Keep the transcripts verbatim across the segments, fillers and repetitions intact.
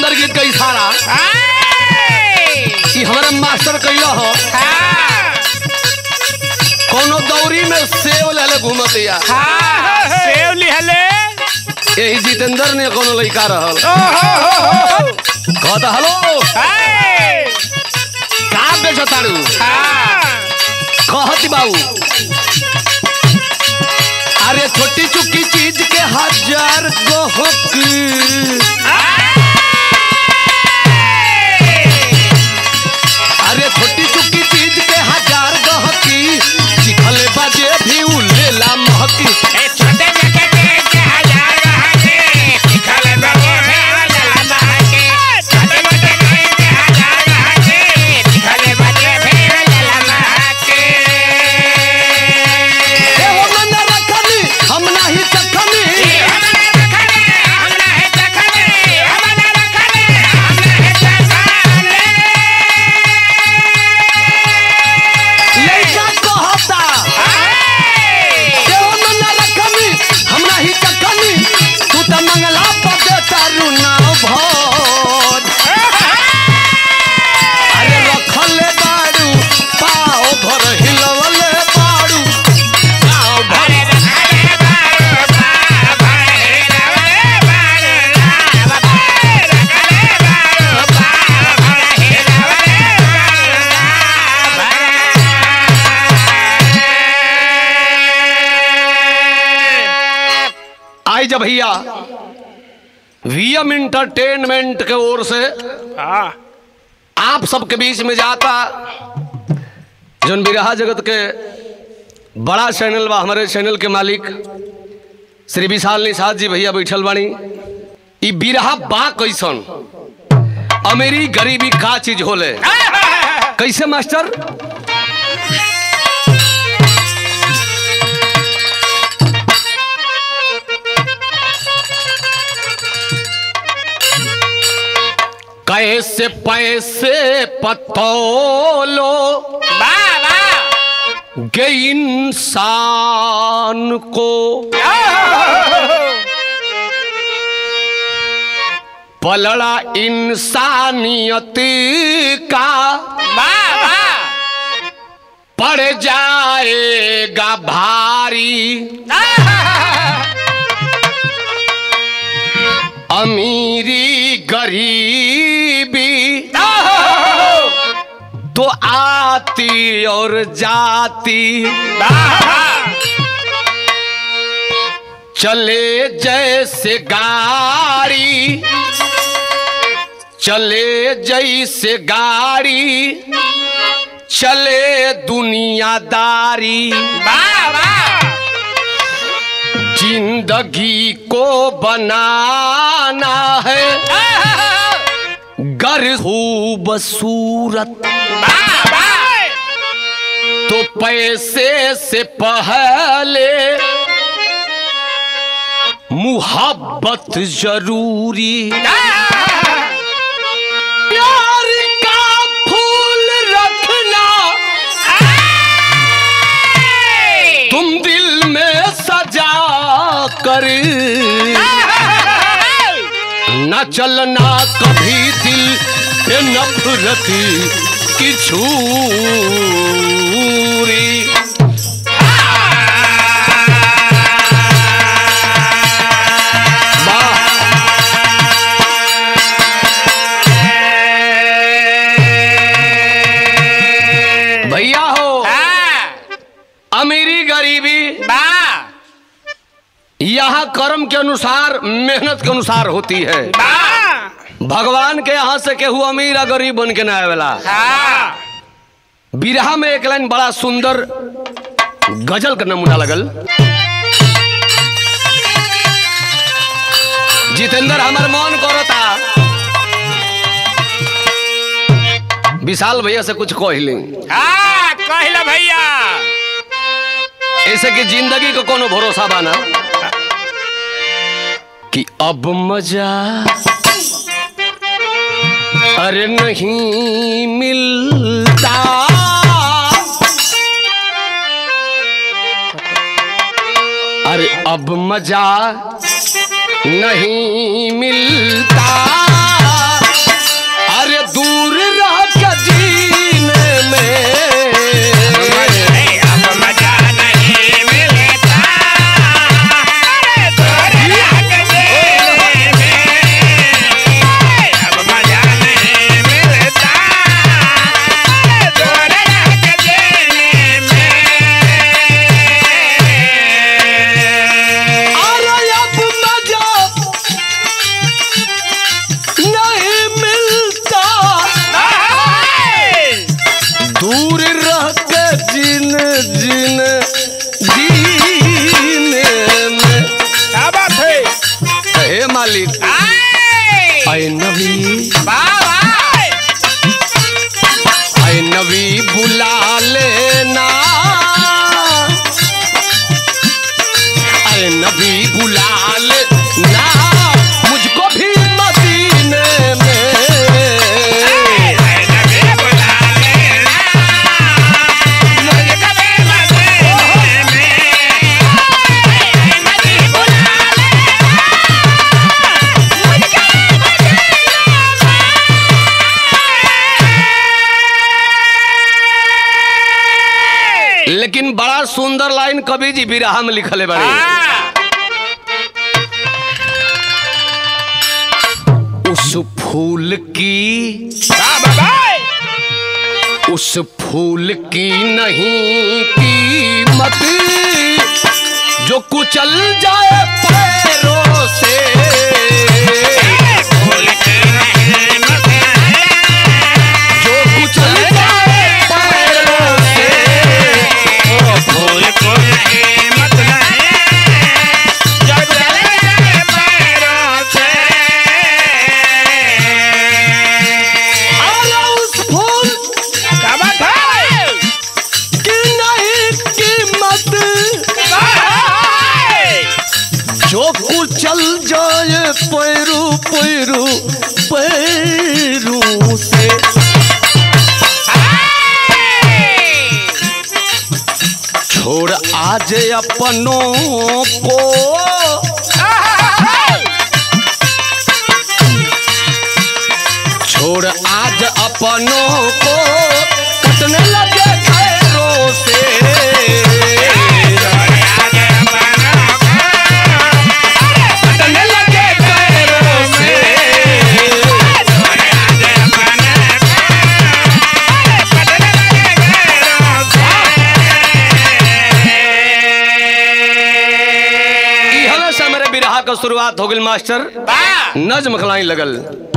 जितेंद्र गीत का इशारा कि हमारा मास्टर कहियो हो कोनो दौरी में सेव ले घूमत या सेव लिहले यही जितेंद्र ने कोनो लड़का रहल कहता हेलो का बेचो तारू कहती बाबू अरे छोटी चुकी चीज के हजार गोहक अरे छोटी चुकी चीज के हजार गहकी चिखले बाजे भी उलेला महकी छोटे के हजार गहकी चिखले बाजे भी उलेला महकी छोटे मोटे के हजार गहकी चिखले बाजे भी उलेला महकी ए हो मन रखनी हम नहीं चखनी हम नहीं रखनी हम नहीं चखनी हम नहीं रखनी हम नहीं चखनी लइका कहता ए हो मन रखनी हम नहीं चखनी तू त मंगला पदे तारू नाव भोज अरे रखले बाड़ू पाओ भर हिलवले बाड़ू पाओ भर आई जब भैया वीएम इंटरटेनमेंट के ओर से आप सबके बीच में जाता जोन बिरहा जगत के बड़ा चैनल बा हमारे चैनल के मालिक श्री विशाल निषाद जी भैया बैठल बानी ई बिरहा बा कैसन अमीरी गरीबी का चीज होले कैसे मास्टर कैसे पैसे पतोलो गे इंसान को पलड़ा इंसानियत का पड़ जाएगा भारी अमीरी गरीबी तो आती और जाती चले जैसे गाड़ी चले जैसे गाड़ी चले दुनियादारी जिंदगी को बनाना है गर खूबसूरत तो पैसे से पहले मुहब्बत जरूरी प्यार का फूल रखना तुम दिल में सजा कर न चलना कभी दिल पे नफरत की छुरी भैया हो अमीरी गरीबी यहाँ कर्म के अनुसार मेहनत के अनुसार होती है भगवान के यहाँ से केहू अमीर आ गरीब बन के ना आवेला बिरहा में एक लाइन बड़ा सुंदर गजल का नमूना लगल जितेंद्र हमार मन करता विशाल भैया से कुछ कहली कहला भैया ऐसे कि जिंदगी को कोनो भरोसा बाना कि अब मजा अरे नहीं मिलता अरे अब मजा नहीं मिलता लेकिन बड़ा सुंदर लाइन कवि जी बिरहा में लिखले बड़े। उस फूल की उस फूल की नहीं कीमत जो कुचल जाए पैरों से, फूल की नहीं जो कुचल जाए पैरों से, ओ फूल को नहीं मत नहीं जो कुचल जाए पैरों से। अरे उस फूल क्या बात है की नहीं कीमत जो कुचल जाए पैरू पैरू पैरू से। छोड़ आज अपनों को छोड़ आज अपनों को कटने लगे पैरों से। कटने लगे पैरों से। इहला से मेरे बिरहा का शुरुआत हो गई मास्टर। नज्म खलाई लगल।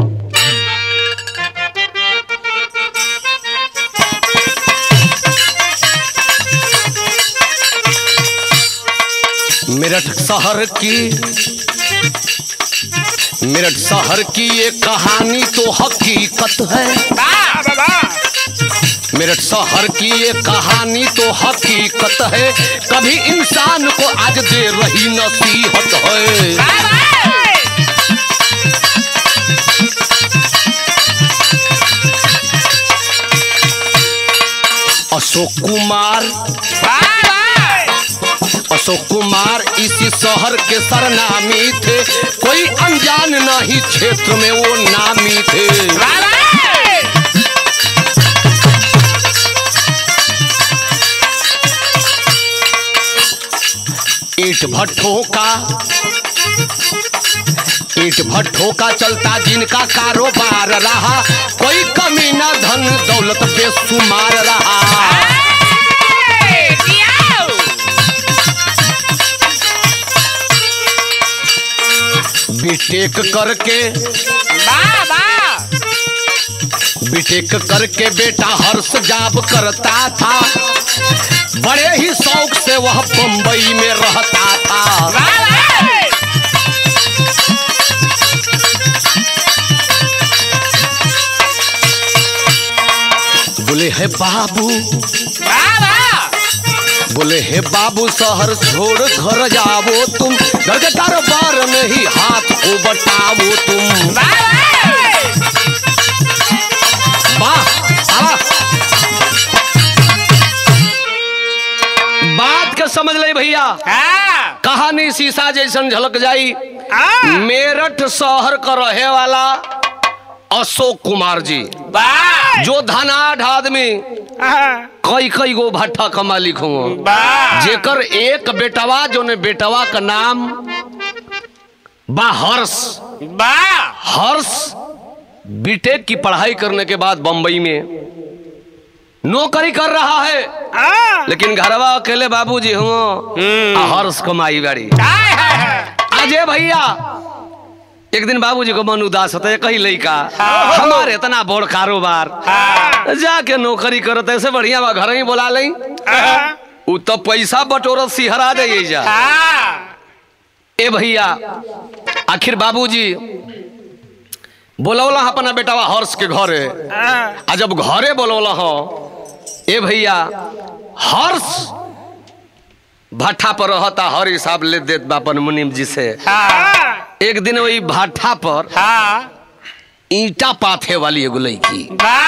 मेरठ शहर की मेरठ शहर की ये कहानी तो हकीकत है। मेरठ शहर की ये कहानी तो हकीकत है, कभी इंसान को आज दे रही नसीहत है। अशोक कुमार अशोक कुमार इसी शहर के सरनामी थे, कोई अनजान नहीं क्षेत्र में वो नामी थे। ईंट भट्ठों का ईंट भट्ठों का चलता जिनका कारोबार रहा, कोई कमी ना धन दौलत बेशुमार रहा। बीटेक करके बीटेक करके बेटा हर्ष जाब करता था, बड़े ही शौक से वह बंबई में रहता था। बोले है बाबू बोले हे बाबू शहर छोड़ घर जाओ तुम, घर के कारोबार में ही हाथ को बटाओ तुम। बात के समझ ले भैया, कहानी शीशा जैसन झलक जाई। मेरठ शहर का रहे वाला अशोक कुमार जी, जो धनाढ़ आदमी, कई कई गो भट्ठा का मालिक हूँ, जेकर एक बेटवा जो ने बेटवा का नाम बा हर्ष। हर्ष बीटेक की पढ़ाई करने के बाद बंबई में नौकरी कर रहा है, लेकिन घरवा अकेले बाबूजी हूँ, हर्ष कमाई बाड़ी। अजय भैया एक दिन बाबूजी को मन उदास होता है, कही लड़का हमारे इतना बड़ कारोबार जाके नौकरी करत, ऐसे बढ़िया बा घर ही बोला लई, उ तो पैसा बटोरत सिहरा दे जा। ए भैया आखिर बाबूजी बोलौला अपना बेटावा हर्ष के घरे, आ जब घरे बोलौला हो, ए भैया हर्ष भट्ठा पर रहता, हर हिसाब ले देत बापन मुनीम जी से। एक दिन वही भाठा पर ईटा पाथे वाली एगो लड़की,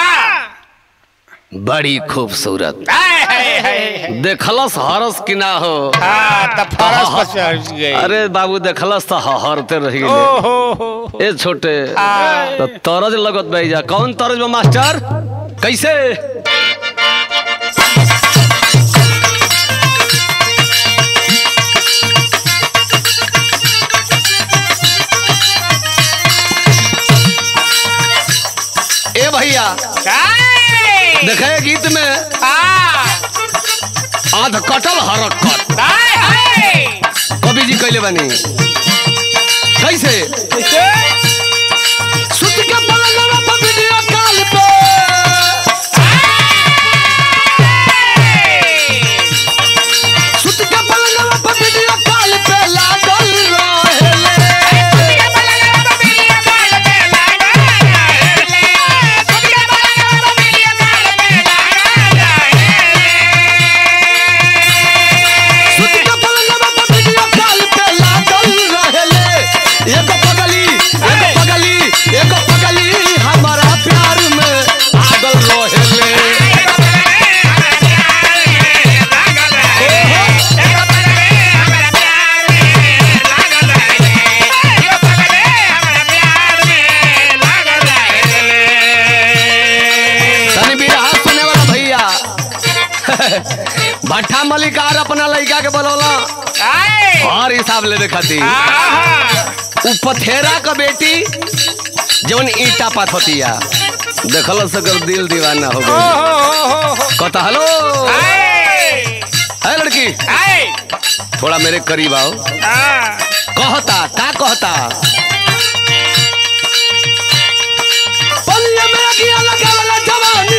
बड़ी खूबसूरत, देखलस हरस की ना हो। अरे बाबू देखलस तो हरते रह गए। ए छोटे तो तरज लगत भाई जा, कौन तरज बा मास्टर? कैसे देखे गीत में आध कटल हरक कट कवि जी कहले बानी कैसे सुत के पलंगवा पर वीडियो कॉल पे सुत के पलंगवा पर वीडियो कॉल पे लागल रहेले भट्ठा मलिकार अपना लड़का के बोलौला और हिसाब ले खाती उ पथेरा का बेटी जवन ईटा पात होतिया देखल सकर दिल दीवाना हो गई कहता हेलो है लड़की थोड़ा मेरे करीब आओ कहता का कहता पल्ले में अगिया लगा वाला जवानी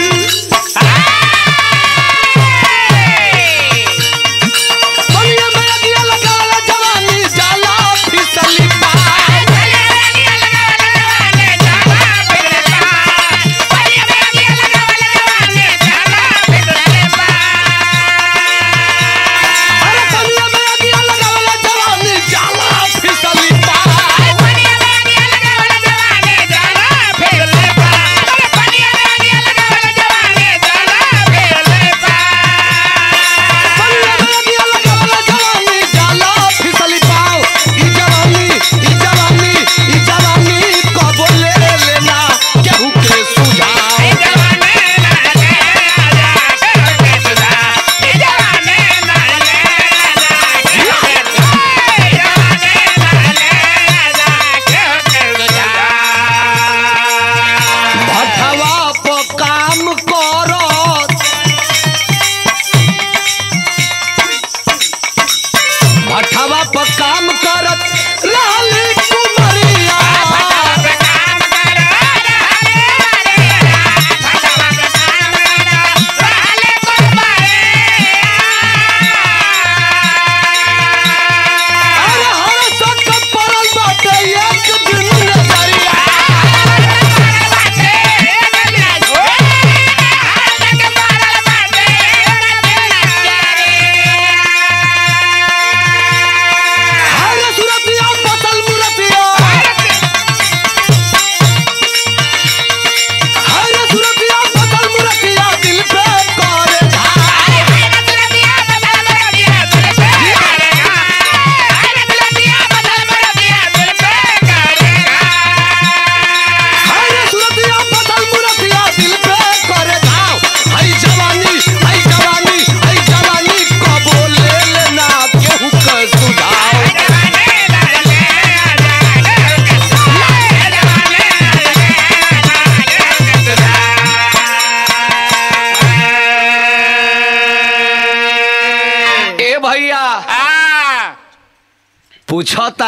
पूछता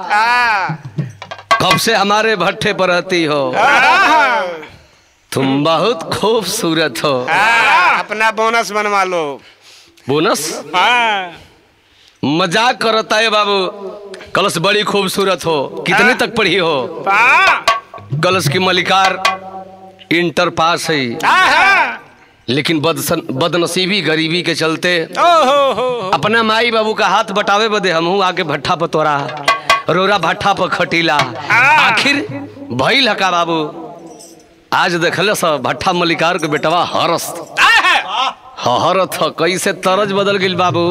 कब से हमारे भट्ठे पर रहती हो तुम बहुत खूबसूरत हो अपना बोनस बनवा लो बोनस मजाक करता है बाबू कलश बड़ी खूबसूरत हो कितने तक पढ़ी हो कलश की मलिकार इंटर पास है लेकिन बदनसीबी गरीबी के चलते अपना माई बाबू का हाथ बटावे बदे हमहू आके भट्ठा पर तोरा रोरा भट्ठा पर खटीला आखिर भइल हका बाबू आज देखल सब भट्ठा मलिकार के बेटवा हरस हरत कैसे तरज बदल गई बाबू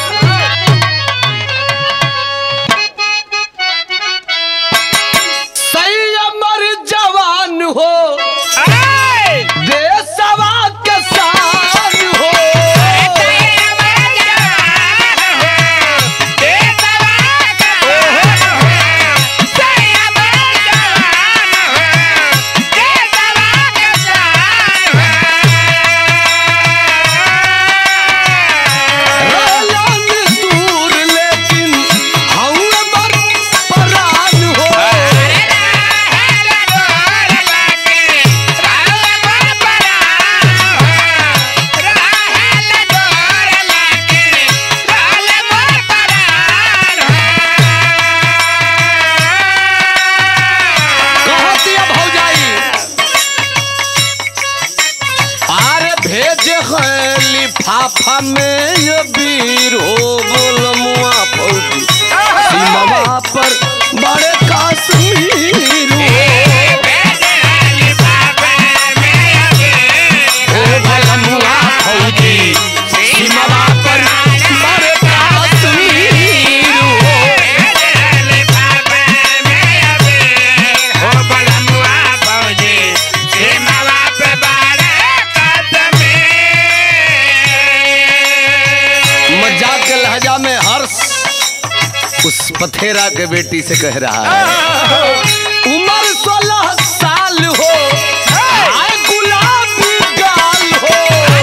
सही अमर जवान हो देशवा के शान हो भेजे है लिफाफा में ये वीर हो बोलमुआ फौजी सीमा पर बड़े कश्मीर हो बोलमुआ फौजी सीमा पर बड़े कश्मीर हो मजाक के लहजा में हर्ष उस पथेरा के बेटी से कह रहा है उम्र सोलह साल हो आए गुलाबी गाल हो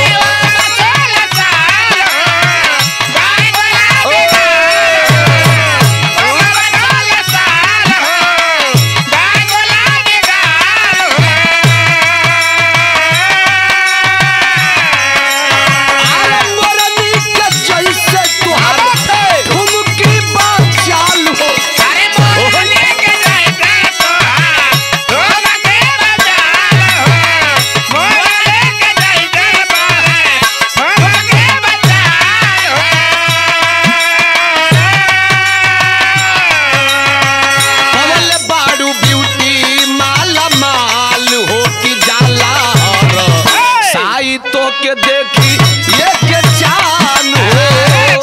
के देखी ये के चान हो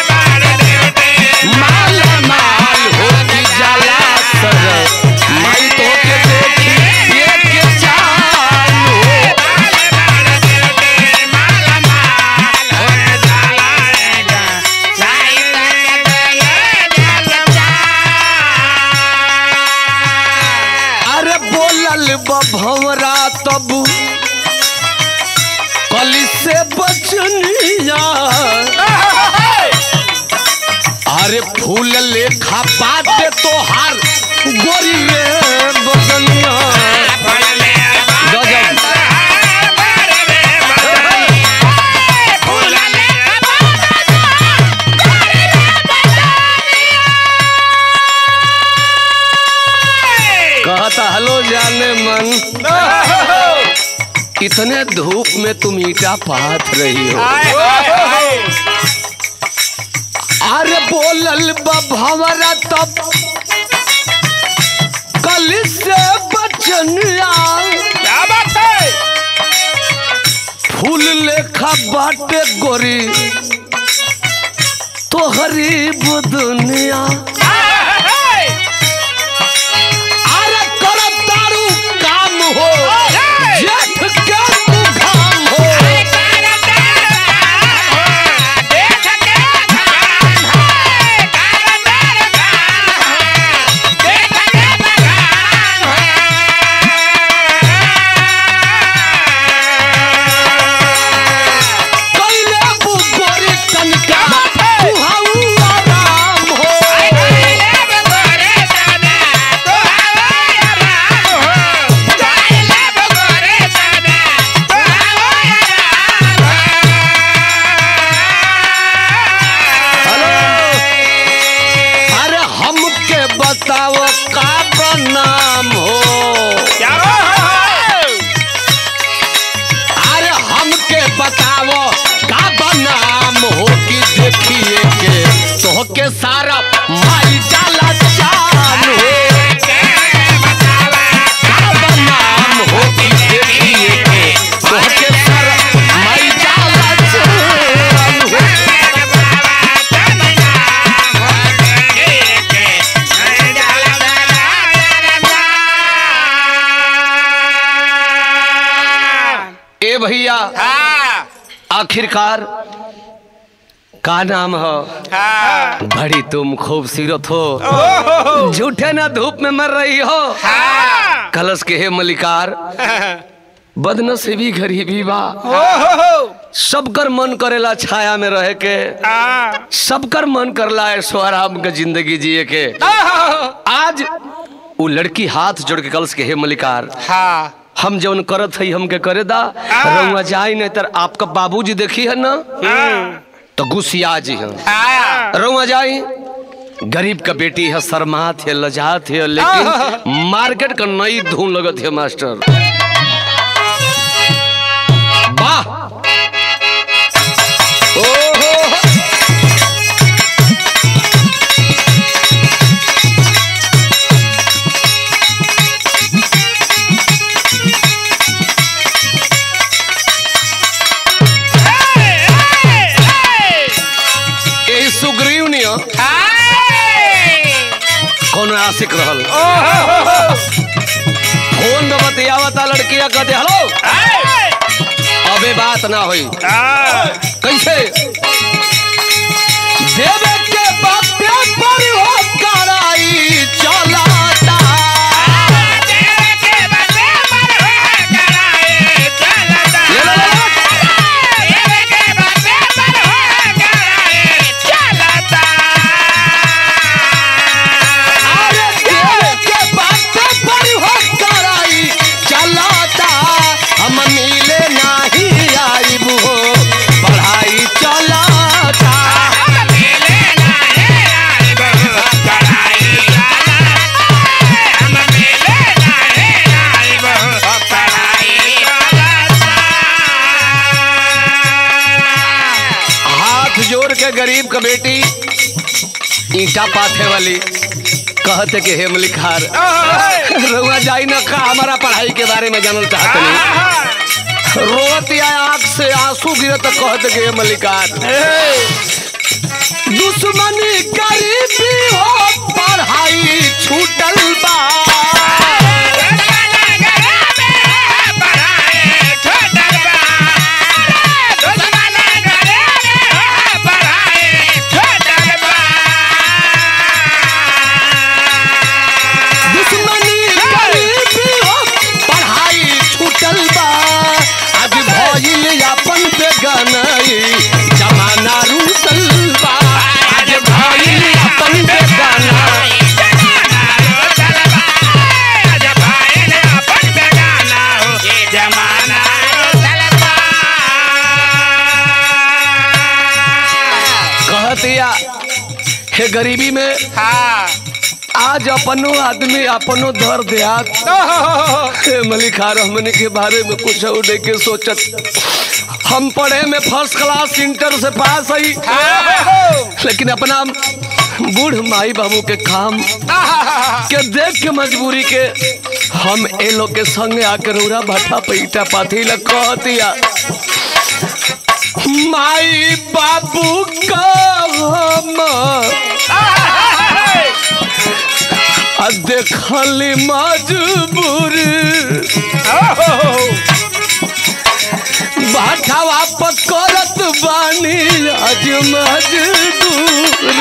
माल माल हो की जाला सर माई तो के देखी ये के चान हो अरे बोलल बभवरा तब कली से बचनिया अरे फूल लेखा बाटे तो हार गोरिये बदनिया गजब कहता हलो जाने मन इतने धूप में तुम ईटा पाथ रही हो अरे बोलल बभवरा तब कल से बचनिया क्या बात है फूल लेखा बाटे गोरी तो हरीब दुनिया अरे करब दारू काम हो जेठ के घाम हो बताओ का नाम हो क्या अरे हमके बताओ का नाम हो कि देखिए के तो के सारा माई जाला जान हो का नाम हो कि देखिए के तो के सारा माई जाला जान हो ए भैया आखिरकार का नाम हो बड़ी तुम खूबसूरत हो झूठे ना धूप में मर रही हो कलश के हे मलिकार बदनसीबी गरीबी बा सबकर मन करेला छाया में रहे के सबकर मन करला ऐश्वर्य के जिंदगी जिए के आज वो लड़की हाथ जोड़ के कलश के हे मलिकार हम जौन करत है हमके करे दा रउआ जाई नहीं तर आपका बाबूजी देखी है ना तो गुस्सिया जी है रउआ जाई गरीब का बेटी है शर्मात है लजात है लेकिन मार्केट का नई धून लगत है मास्टर वाह कौन आशिक रहल फोन में बतियावता लड़किया कहते हेलो अबे बात ना हुई कैसे देवे के बापे पर हो कराई चलाता देवे के बापे पर हो कराई चलाता देवे के बापे पर हो कराई चलाता अरे देवे के बापे पर हो कराई चलाता हम मिले नहीं आईब हो पढ़ाई चलाता जोर के गरीब का बेटी ईटा पाथे वाली कहते कि हे मलिकार रुआ जाई न का हमारा पढ़ाई के बारे में जानल चाहते नहीं रोती आंख से आंसू गिरे तो कहते कि हे मलिकार दुश्मनी गरीबी हो पढ़ाई छूटल बा जमाना रूसल बा आज भाई अपन बेगाना आज भाई अपन बेगाना हो जमाना रूसल बा कहतिया हे गरीबी में हाँ आज अपनो आदमी अपनो धर देहात हे मलिकार हमने के बारे में कुछ उड़े के सोचत हम पढ़े में फर्स्ट क्लास इंटर से पास आई लेकिन अपना बूढ़ माई बाबू के काम के देख के मजबूरी के हम ए लोग के संग आकर उरा भट्टा पे ईटा पाथी लग कहतिया माई बाबू का हम देखली मजबूर भाटा वापस करत बानी आज मजदूरी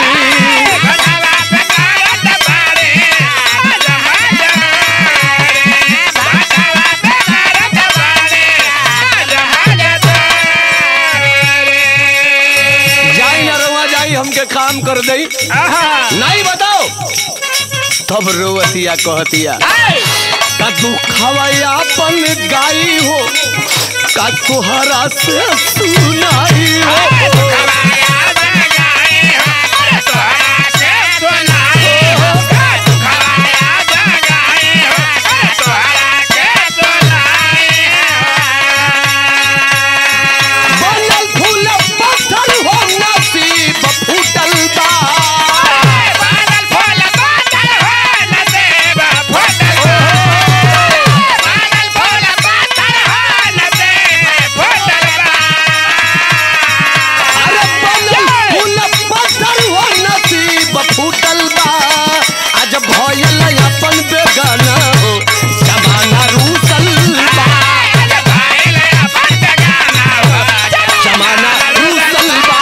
जाई ना रवा जाई हमके काम कर दई नहीं बताओ तब रोवतिया कहतिया का दुखवा अपन गाई हो का तुहरा से सुनाई हो बनल फूल पत्थर हो नसीब फूटल बा फूटल बा आज भयल अपन बेगाना हो जमाना रूसल बा जमाना रूसल बा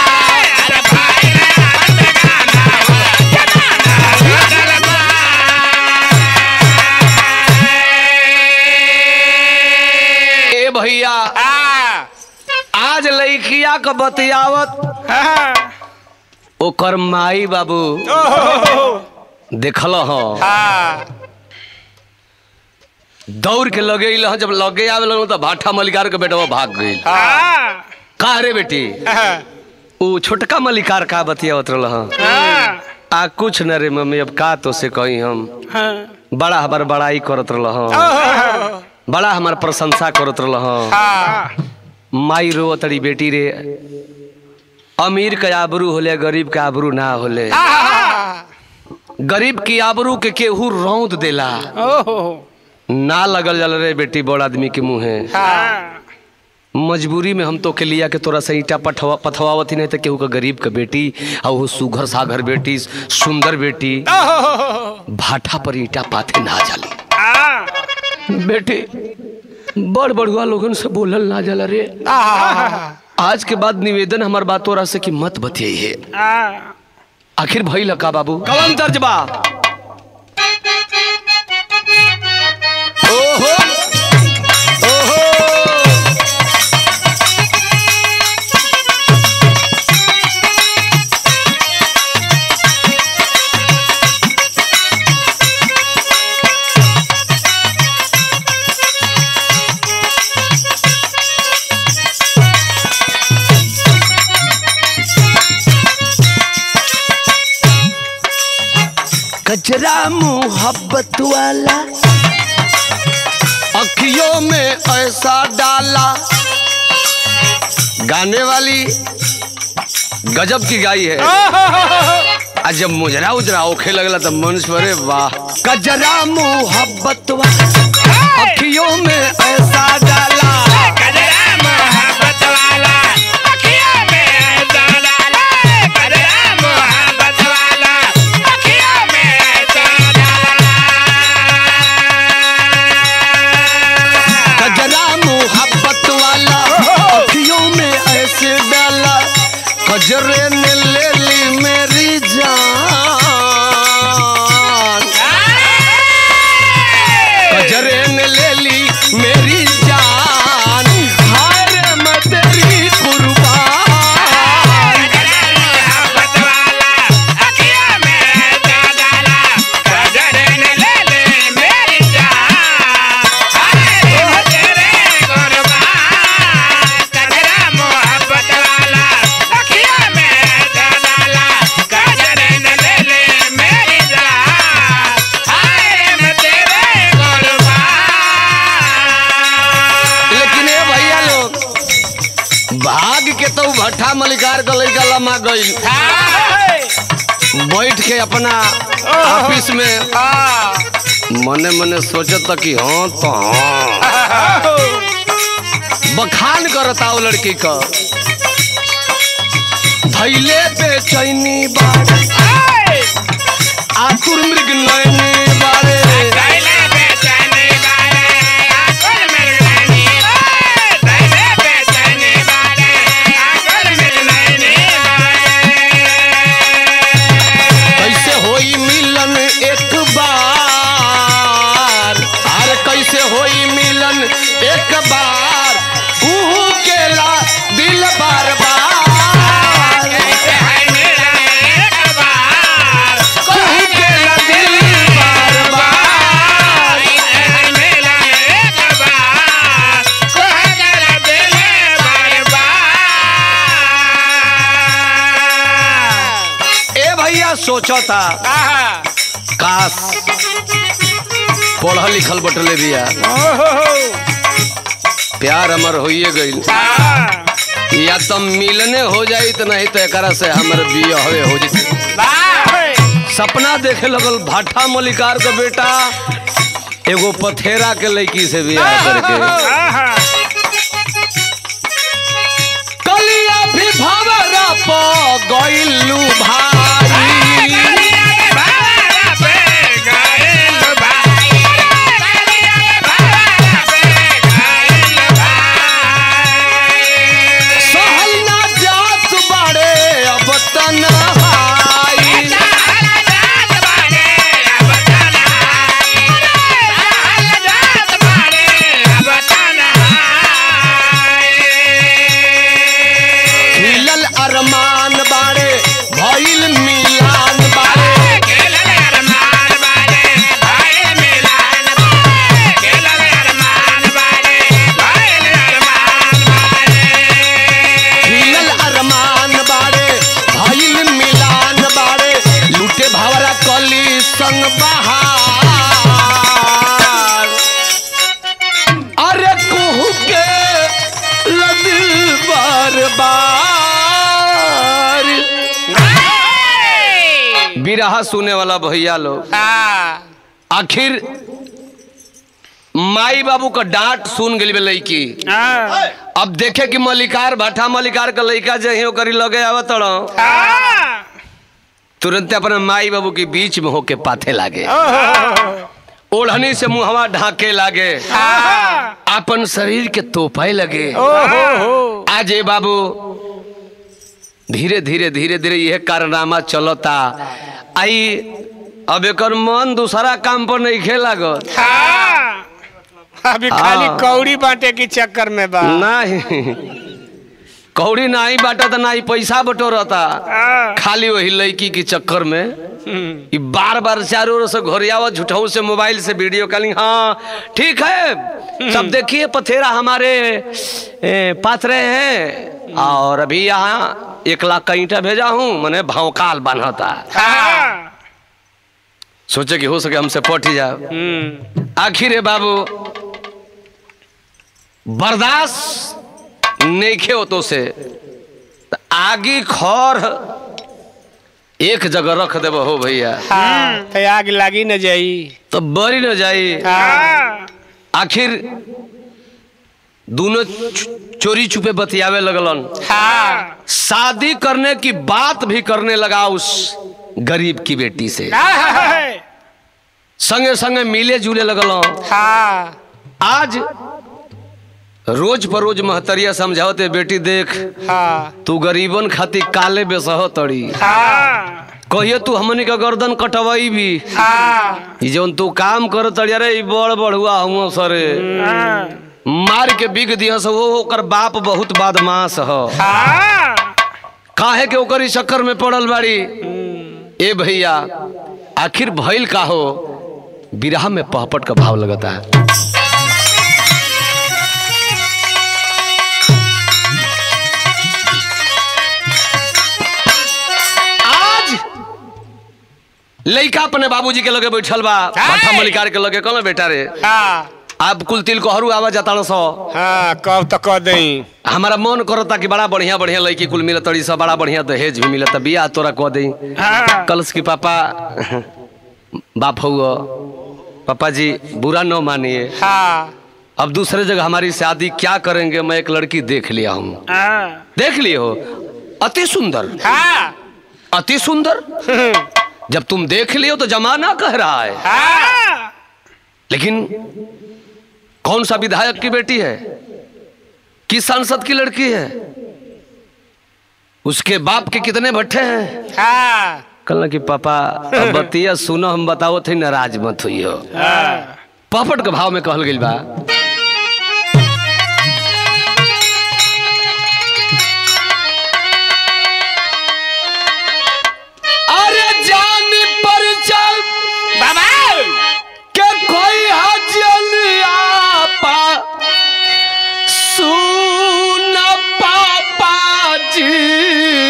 ए भैया आज लइकिया का बतियावत ओकर माई बाबू देखल हो दौड़ के लगे जब लगे आवे तो भाटा मलिकार के बेटा भाग गई का रे बेटी वो छोटका मलिकार का बतियावत रहा आ कुछ न रे मम्मी अब का तो से कही हम बड़ा हमार बड़ाई करत रहा बड़ा हमार प्रशंसा करत रहा माई रो तड़ी बेटी रे अमीर के आबरू होले गरीब के आबरू ना होले गरीब की आबरू के केहू रौंद देला ना लगल जल रे बेटी बड़ आदमी के मुँहे मजबूरी में हम तो के लिया के तोरा से ईटा पठवा पथवावती नहीं तो केहू का गरीब का बेटी और वो सुघर सागर बेटी सुंदर बेटी भाठा पर ईटा पाथे ना जाली। बेटे बड़ बड़ुआ लोगन से बोलल ना जाला रे। आज के बाद निवेदन हमार बात तोरा से कि मत बतियाई है। आखिर भइल का बाबू कवन तर्जबा ओहो ओहो कचरा मोहब्बत वाला अखियों में ऐसा डाला। गाने वाली गजब की गाई है। आज जब मुजरा उजरा ओखे लगला तब मंच पर वाह। कचरा मोहब्बत वाला अखियों में ऐसा डाला। कजरा मोहब्बत वाला अखियों में ऐसा डाला। कजरा मोहब्बत वाला अखियों में ऐसा डाला। कजरा मोहब्बत वाला अखियों में ऐसे डाला। कजरे ने ले ली मेरी जान। कजरे ने ले ली मेरी जान। हाय रे मैं तेरी कुर्बान। मोहब्बत वाला अखियों में ऐसा डाला। कजरे ने ले ली मेरी जान। हाय मैं तेरे कुर्बान। कजरा मोहब्बत वाला अखियों में ऐसा डाला। कजरे ने ले ली मेरी जान। हाय मैं तेरे कुर्बान। लेकिन ये भैया लोग भाग के तो भट्ठा मलिकार का लड़का लमा गई बैठ के अपना ऑफिस में मने मने सोचता कि हाँ तो हाँ बखान करता वो लड़की का। धैले बेचैनी बारे आतुर मृग नैनी बारे। दैले बेचैनी बारे आकुल मृगनैनी बारे। दैले बेचैनी बारे आकुल मृगनैनी बारे। कैसे होई मिलन एक बार। अरे कैसे होई मिलन एक बार। ऊहू केला दिल बार बार। कैसे है मेरा एक बार। ऊहू केला दिल बार बार। कैसे है मेरा एक बार। कोई जरा दिल बार बार। ए भैया सोचो था आहा। काश पढ़ल लिखल बटले बिया प्यार हमर होइए गई आहा। या तो मिलने हो जाई तो नहीं तो एकरा से हमर बिया होए हो जाई। वाह। सपना देखे लगल भाठा मलिकार का बेटा एगो पथेरा के लड़की से बियाह करके। आहा। कलिया भी भवरा प गइलू भाई। सहल ना जात बाड़े अब तन्हाई। खिलल अरमान बाड़े भइल मिलान बाड़े। खिलल अरमान बाड़े भइल मिलान बाड़े। लूटे भवरा कली संग बहार। अरे कुहू के लदिल बार बार। बिरहा सुने वाला भैया लोग आखिर माई बाबू का डांट सुन गई लड़की। अब देखे कि मलिकार भट्टा मलिकार का लड़का जो करी लगे आवत तुरंत अपने माई बाबू के बीच में होके पाथे लागे, ओढ़नी से मुहवा ढाके लागे, अपन शरीर के तोपाए लगे। आज ये बाबू धीरे धीरे धीरे धीरे यह कारनामा चलता आई। अब एक मन दूसरा काम पर नहीं खेला गो, अभी खाली कौड़ी बांटे के चक्कर में बा। नहीं कौड़ी नहीं बांटा था, नहीं पैसा बटोरता, खाली वही लड़की के चक्कर में बार बार चारों ओर से घोरियावा झूठाऊ से मोबाइल से वीडियो कॉलिंग। हाँ ठीक है, सब देखिए पथेरा हमारे पात्रे हैं और अभी यहाँ एक लाख का ईंटा भेजा हूँ, मैंने भौकाल बांधता। सोचे कि हो सके हमसे पट ही जाओ। आखिर बाबू बर्दाश्त नहीं हो तो से आगे खौर एक जगह रख देव हो भैया। हाँ, तो आग लागी न जाई तो बरी न जाई। हाँ। आखिर दोनों चोरी छुपे बतियावे लगलन। हाँ। शादी करने की बात भी करने लगा उस गरीब की बेटी से, संगे संगे मिले जुले लगलन। हाँ। आज रोज पर रोज महतरिया समझावते बेटी देख, हाँ। तू गरीबन खातिर काले बेसह तड़ी। हाँ। कहिए तू हमनी का गर्दन कटवाई भी। हाँ। जौन तू काम कर तड़िया रे बड़ बड़ुआ हुआ सरे। हाँ। मार के बिग दिया से वो ओकर बाप बहुत बदमाश ह। हाँ। काहे के ओकर चक्कर में पड़ल बाड़ी। ए भैया आखिर भइल का हो, बिरहा में पहपट का भाव लगता है। लड़का अपने बाबूजी के लगे बैठल बा, भट्टा मलिकार के लगे। कहला बेटा रे हाँ। अब कुल तिल कोहरू आवा जाता सो। हाँ, कब तक कह दई। हमारा मन करता कि बड़ा बढ़िया बढ़िया लड़की कुल मिलत तड़ी सब, बड़ा बढ़िया दहेज भी मिलता, बियाह तोरा कह दई। हाँ। कलश की पापा बाप हुआ पापा जी बुरा न मानिए। हाँ। अब दूसरे जगह हमारी शादी क्या करेंगे, मैं एक लड़की देख लिया हूँ। हाँ। देख लिए हो, अति सुंदर। हाँ। अति सुंदर। जब तुम देख लियो तो जमाना कह रहा है। हाँ। लेकिन कौन सा विधायक की बेटी है, किस सांसद की लड़की है, उसके बाप के कितने भट्टे हैं। हाँ। कहला कि पापा अब बतिया सुनो, हम बताओ थे नाराज मत हुई हो। हाँ। पहपट के भाव में कहल गई बा। अरे जान पर चल बाबा के कोई हजल आपा सुन पापा जी।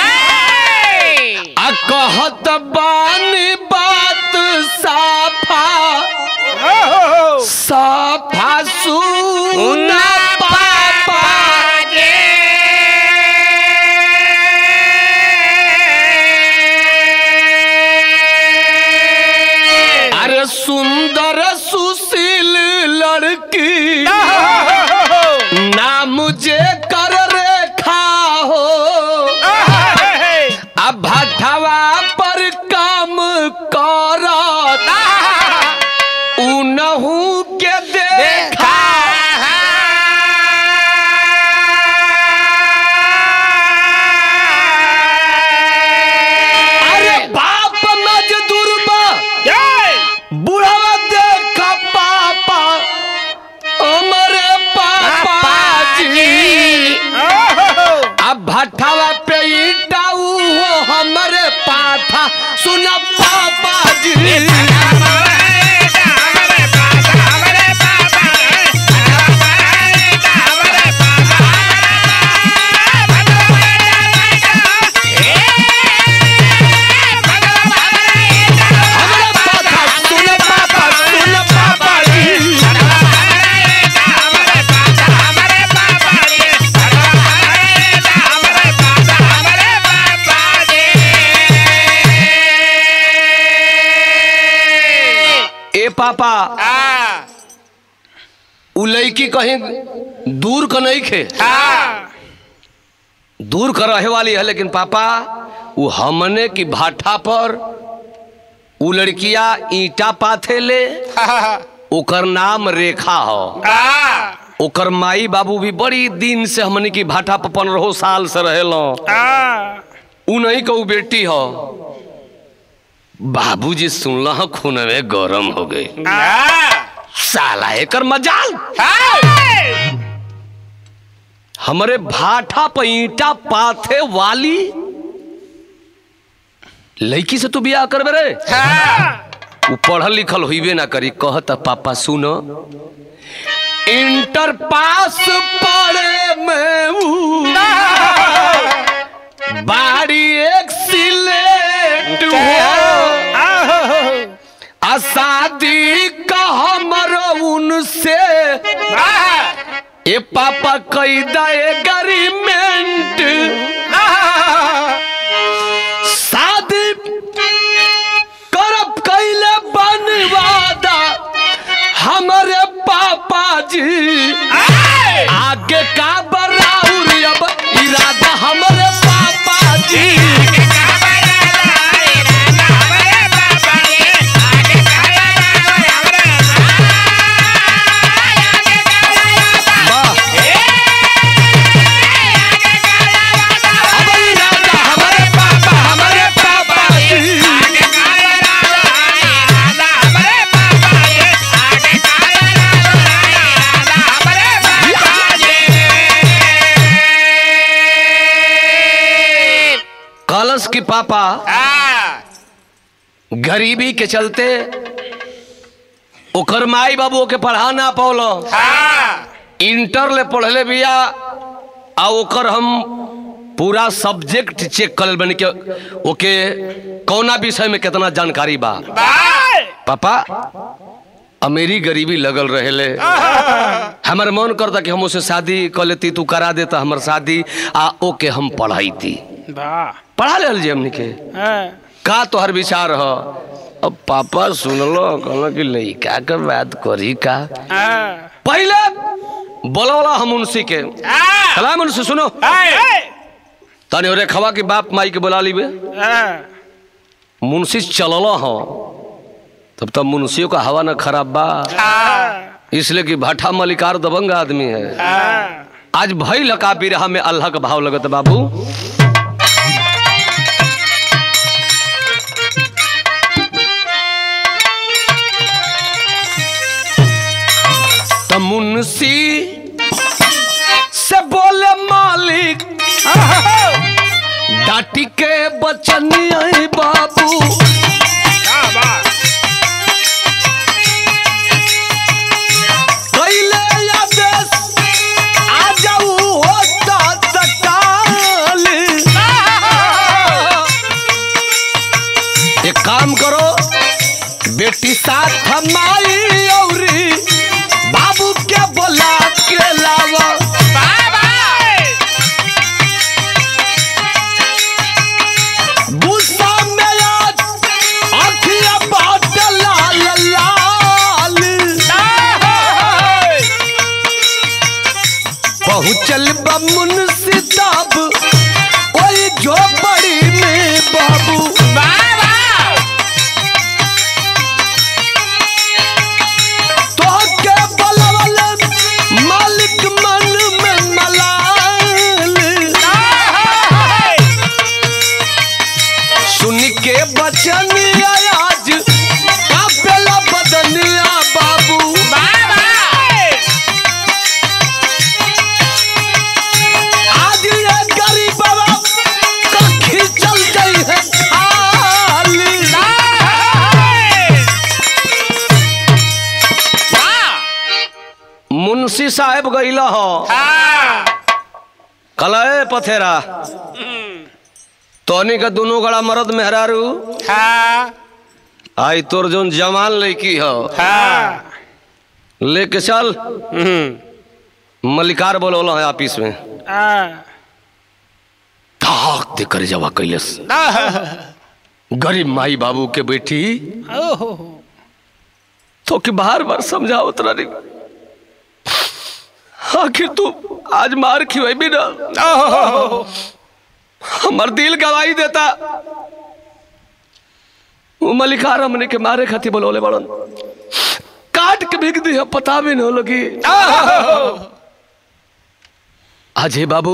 आ कहत बानी बात साफा साफा सुन पापा जी। अरे सुंदर सुशील लड़की ना मुझे कर रेखा हो, अब भटवा पर काम करत उनहु के देखा। अरे बाप मजदूर बा बुढ़वा देखा पापा हमारे पापा जी। अब भट्टावा पे ईटा वो हमारे पाथा सुन पापा जी। पापा हाँ। लड़की कहीं दूर का नहीं खे, दूर का रहे वाली है, लेकिन पापा वो हमने की भाठा पर वो लड़किया ईटा पाथे ले, ओकर नाम रेखा हो। ओकर माई बाबू भी बड़ी दिन से हमने की भाठा पर पंद्रह साल से रहेलो। उ नहीं कहू बेटी हो। बाबूजी सुनला खूनवे गरम हो गए। साला एकर मजाल, हमारे भाठा पर ईटा पाथे वाली लड़की से तू बियाह करबे रे? वो पढ़ल लिखल होइबे ना करी। कहता पापा सुनो, इंटर पास पढ़े में बाड़ी एक सिलेट हो, आ शादी का हमरो उनसे ए पापा कई दे एग्रीमेंट। शादी करब कैले बनवादा हमारे पापा जी, आगे का बराउर अब इरादा हमारे पापा जी। कलश की पापा गरीबी के चलते ओकर माई बाबू के पढ़ा ना पौलो, इंटर ले पढ़ले बिया। आ ओकर हम पूरा सब्जेक्ट चेक कर बन के ओके कौना विषय में कितना जानकारी बा। पापा अमेरी गरीबी लगल रहे ले, हमारे मन करता कि हम उसे शादी कर लेती, तू करा देता हमार शादी, आ ओके हम पढ़ाई थी, पढ़ा ले जी हमनी के। का तोहर विचार हो? अब पापा सुनलो कहलो कि लड़का के बात करी का। पहले बोला हम मुंशी के, चला मुंशी सुनो, तने रेखवा के बाप माई के बुला लीबे। मुंशी चललो हो, तब तब मुंशियों का हवा न खराब बा, इसलिए कि भाठा मलिकार दबंग आदमी है। आज भई लका बिरहा में अल्लाह का भाव लगत बाबू। मुंशी से बोले मालिक डाटी के बचनी आई बाबू, कैले आदेश आ जाऊ होता तकाल। एक काम करो, बेटी साथ हमारी औरी बाबू के बोला के लावा। गुस्सा में आज आँखिया बाट लाल लाल। पहुँचल बमुन सिताब वही झोपड़ी में बाबू। आज कापेला बदनिया बाबू, आज ये गरीब का खींचल गई है खाली। मुंशी साहब गईला हो, कलए पथेरा तोनी का दोनों गड़ा मर्द मेहरारू। हाँ। आई तोर जोन जवान लड़की हो, हाँ। लेके चल मलिकार बोलो है ऑफिस में। धाक दे कर जवा कैलस गरीब माई बाबू के बेटी तो कि बार बार समझाओ उतरा नहीं। आखिर तू आज मार खिवाई भी ना, हमार दिल गवाही देता। वो मलिकार हमने के मारे खाती बोलोले बड़न, काट के बिक दी, पता भी नहीं लगी। आज हे बाबू,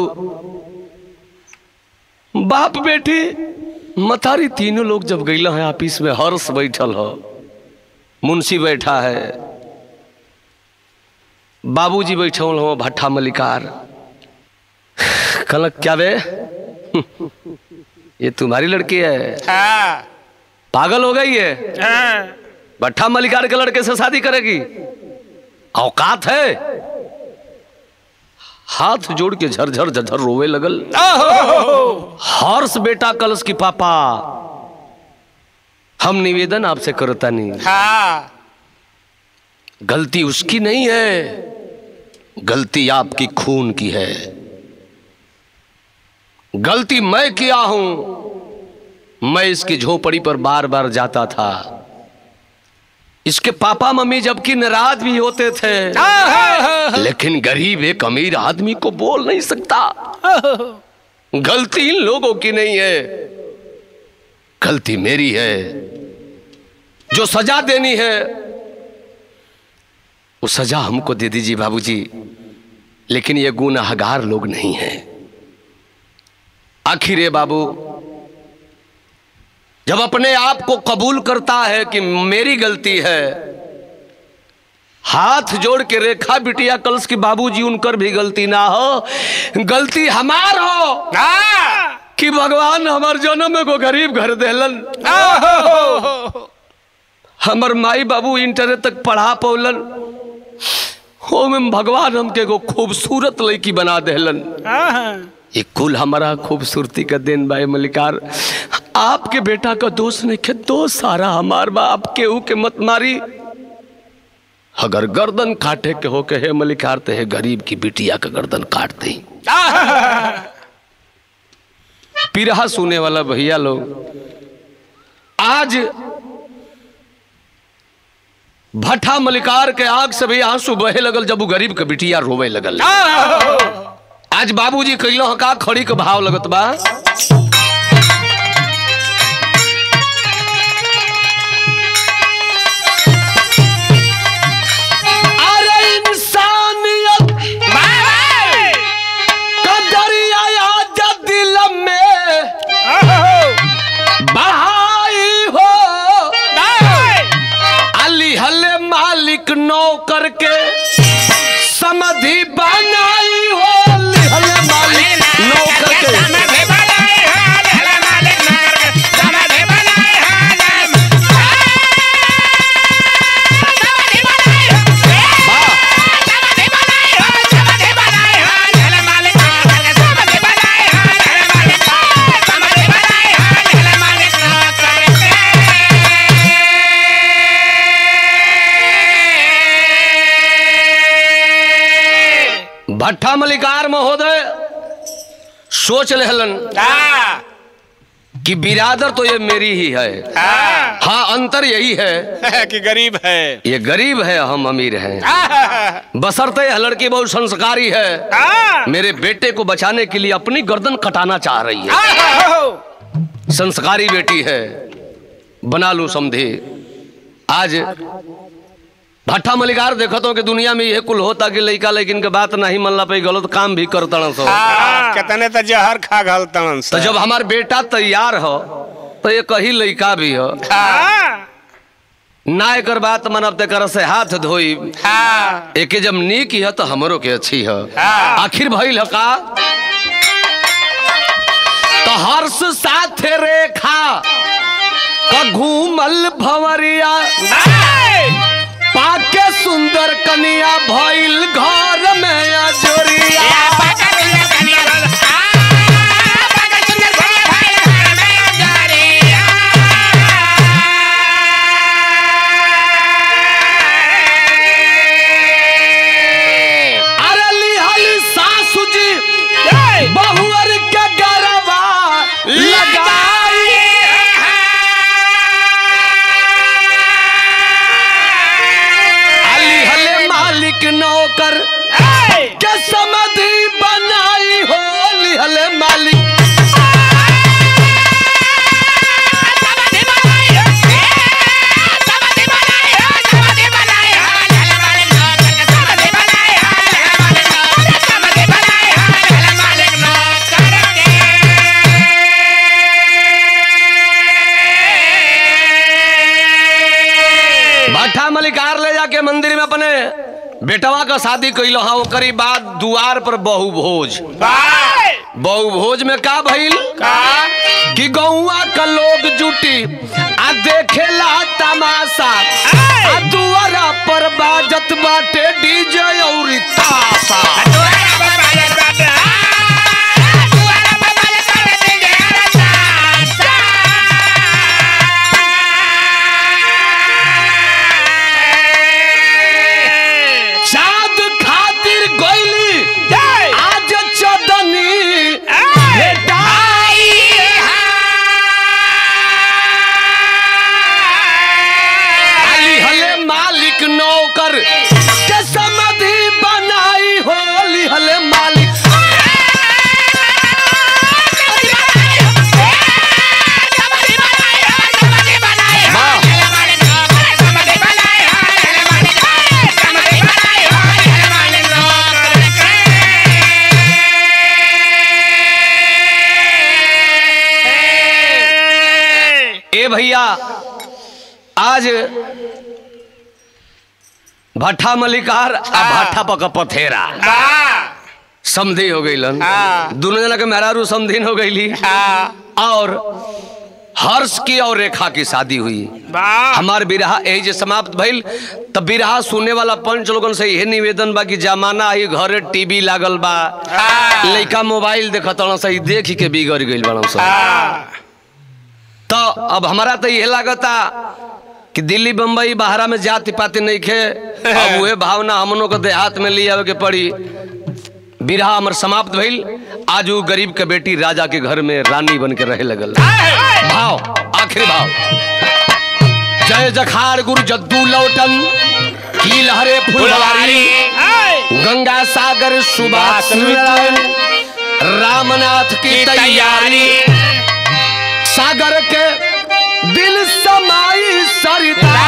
बाप बेटी मतारी तीनों लोग जब गईला है ऑफिस में, हर्ष बैठल हो, मुंशी बैठा है, बाबूजी बैठे हो, भट्ठा मलिकार। कल क्या बे, ये तुम्हारी लड़की है? हाँ। पागल हो गई है? हाँ। भट्ठा मलिकार के लड़के से शादी करेगी? औकात है? हाथ जोड़ के झरझर झरझर रोवे लगल। हर्ष बेटा कलश की पापा, हम निवेदन आपसे करता नहीं। हाँ। गलती उसकी नहीं है, गलती आपकी खून की है। गलती मैं किया हूं। मैं इसकी झोपड़ी पर बार बार जाता था। इसके पापा मम्मी जबकि नाराज भी होते थे, लेकिन गरीब एक अमीर आदमी को बोल नहीं सकता। गलती इन लोगों की नहीं है, गलती मेरी है। जो सजा देनी है वो सजा हमको दे दीजिए बाबूजी, लेकिन ये गुनाहगार लोग नहीं हैं। आखिर ये बाबू जब अपने आप को कबूल करता है कि मेरी गलती है, हाथ जोड़ के रेखा बिटिया कलश की बाबूजी उनकर भी गलती ना हो, गलती हमार हो कि भगवान हमार जन्म को गरीब घर देलन, हमार माई बाबू इंटर तक पढ़ा पौलन, हो में भगवान हमके को खूबसूरत लड़की बना देलन। ये कुल हमारा खूबसूरती का दिन भाई मलिकार, आपके बेटा का दोष नहीं के, दोष सारा हमार बाप के ऊ के मत मारी। अगर गर्दन काटे के हो के है मलिकार, ते है गरीब की बिटिया का गर्दन काट दे। पिरहा सुने वाला भैया लोग, आज भट्ठा मलिकार के आंख से भी आंसू बहे लगल जब वो गरीब के बिटिया रोवे लगल। आज बाबूजी कइलो का खड़ी के भाव लगत बा। अरे इंसानियत का दरिया आज दिल में बहाई हो, अली हले मालिक नौकर के समधि बनाई हो, भट्ठा मलिकार महोदय सोच लेहलन कि बिरादर तो ये मेरी ही है। हाँ, हाँ अंतर यही है कि गरीब है, ये गरीब है, हम अमीर हैं। बशर्ते यह लड़की बहुत संस्कारी है, मेरे बेटे को बचाने के लिए अपनी गर्दन कटाना चाह रही है। संस्कारी बेटी है, बना लूं समझे। आज भट्ठा मलिकार देखो तो कि दुनिया में यह कुल होता कि लड़का लेकिन के बात नहीं मनला पे गलत काम भी करता सो। कितने तो जहर खा घलता। तो जब हमार बेटा तैयार हो तो ये कही लड़का भी हो ना, एक बात मनब ते से हाथ धोई। एक जब नीक है तो हमरो के अच्छी है। आखिर भइल का तो हर्ष साथे रेखा का घूमल भंवरिया, पाके सुंदर कनिया भइल घर में अजोरिया। अरे लिहली सासू जी बहुअर के गरबा लगाई, नौकर के बेटवा का शादी कैलो हाँ ओकरी बाद दुआर पर बहु भोज। बहु भोज में का भइल कि गौआ का लोग जुटी आ देखेला तमाशा आ दुआरा पर बाजत बाटे डीजे और ताशा। भैया आज भट्ठा मलिकार आ भट्ठा पक पथेरा समधी हो गई दोनों जना के मेहरारू समधीन हो गई और हर्ष की और रेखा की शादी हुई। हमार बिरहा यही जे समाप्त भइल। तब बिरहा सुने वाला पंच लोगन से यही निवेदन बा कि जमाना ही घरे टीवी लागल बा, लइका मोबाइल देखत सही देख के बिगड़ गइल बा। तो अब हमारा तो यह लागता कि दिल्ली बम्बई बाहरा में जाति पाति नहीं खे, अब वह भावना हमनों को देहात में ले आवे के पड़ी। बिरहा हमर समाप्त भइल। आज वो गरीब के बेटी राजा के घर में रानी बन के रहे लगल। भाव आखिरी भाव। जय जखार गुरु जद्दू लौटन की लहरे फुलवारी गंगा सागर सुभाष नारायण रामनाथ की तैयारी सागर के दिल समाई सरिता।